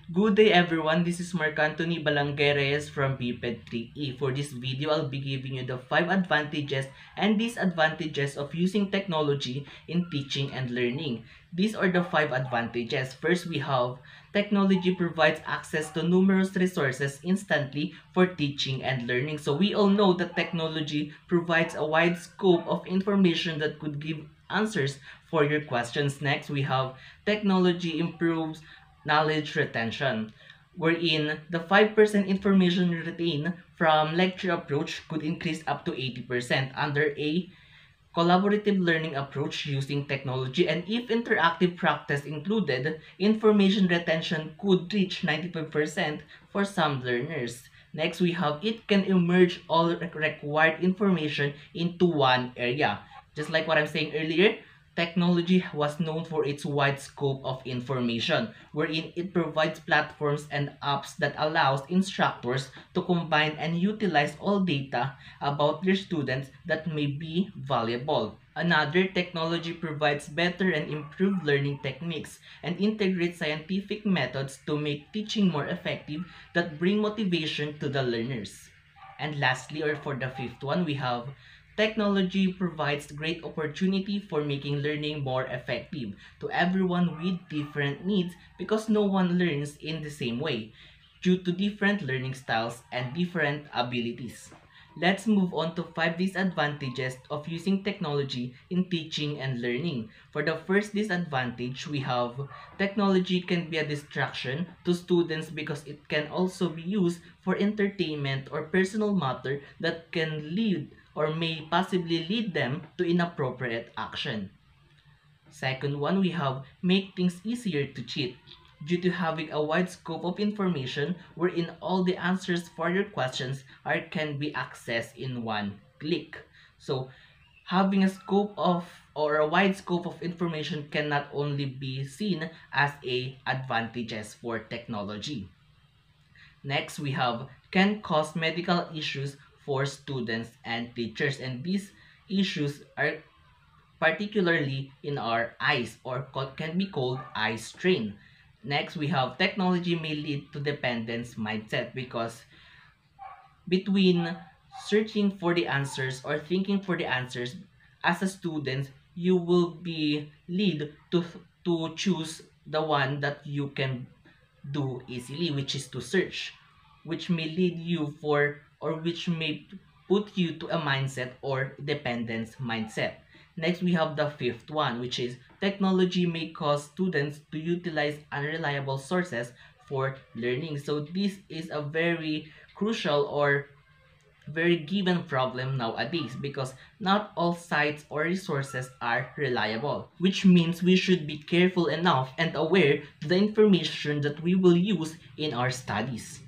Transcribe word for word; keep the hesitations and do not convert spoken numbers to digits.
Good day everyone, this is Marc Anthony Balangueres from B P E D three E. For this video, I'll be giving you the five advantages and disadvantages of using technology in teaching and learning. These are the five advantages. First, we have technology provides access to numerous resources instantly for teaching and learning. So we all know that technology provides a wide scope of information that could give answers for your questions. Next, we have technology improves knowledge retention, wherein the five percent information retained from lecture approach could increase up to eighty percent under a collaborative learning approach using technology, and if interactive practice included, information retention could reach ninety-five percent for some learners. Next, we have it can emerge all required information into one area. Just like what I'm saying earlier, technology was known for its wide scope of information, wherein it provides platforms and apps that allows instructors to combine and utilize all data about their students that may be valuable. Another, technology provides better and improved learning techniques and integrates scientific methods to make teaching more effective that bring motivation to the learners. And lastly, or for the fifth one, we have technology provides great opportunity for making learning more effective to everyone with different needs because no one learns in the same way due to different learning styles and different abilities. Let's move on to five disadvantages of using technology in teaching and learning. For the first disadvantage, we have technology can be a distraction to students because it can also be used for entertainment or personal matter that can lead or may possibly lead them to inappropriate action. Second one, we have make things easier to cheat. Due to having a wide scope of information wherein all the answers for your questions are can be accessed in one click. So having a scope of or a wide scope of information can not only be seen as a advantages for technology. Next, we have can cause medical issues for students and teachers, and these issues are particularly in our eyes or can be called eye strain. Next, we have technology may lead to dependence mindset because between searching for the answers or thinking for the answers as a student, you will be lead to to choose the one that you can do easily, which is to search, which may lead you for or which may put you to a mindset or dependence mindset. Next, we have the fifth one, which is technology may cause students to utilize unreliable sources for learning. So this is a very crucial or very given problem nowadays because not all sites or resources are reliable, which means we should be careful enough and aware of the information that we will use in our studies.